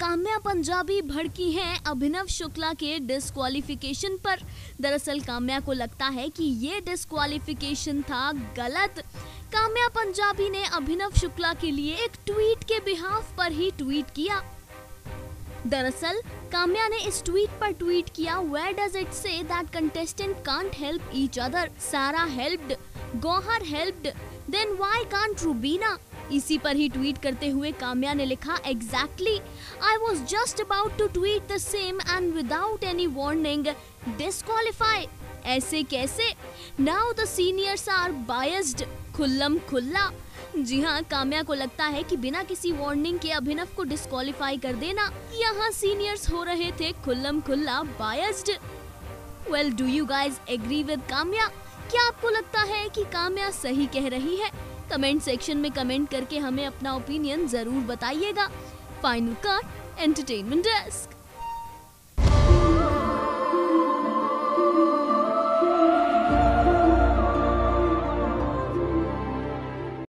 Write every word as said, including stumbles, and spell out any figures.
काम्या पंजाबी भड़की हैं अभिनव शुक्ला के डिस्क्वालिफिकेशन पर। दरअसल काम्या को लगता है कि ये डिस्क्वालिफिकेशन था गलत। काम्या पंजाबी ने अभिनव शुक्ला के लिए एक ट्वीट के बिहाफ पर ही ट्वीट किया। दरअसल काम्या ने इस ट्वीट पर ट्वीट किया, Where does it say that contestant can't help each other? सारा helped, Gauhar helped, then why can't Rubina? इसी पर ही ट्वीट करते हुए काम्या ने लिखा, Exactly, I was just about to tweet the same and without any warning, disqualify. ऐसे कैसे? Now the seniors are biased. खुल्लम खुल्ला। जी हाँ, काम्या को लगता है कि बिना किसी वार्निंग के अभिनव को डिस्क्वालीफाई कर देना, यहाँ सीनियर्स हो रहे थे खुल्लम खुल्ला biased. Well, do you guys agree with Kamya? क्या आपको लगता है कि काम्या सही कह रही है? कमेंट सेक्शन में कमेंट करके हमें अपना ओपिनियन जरूर बताइएगा। Final cut entertainment desk.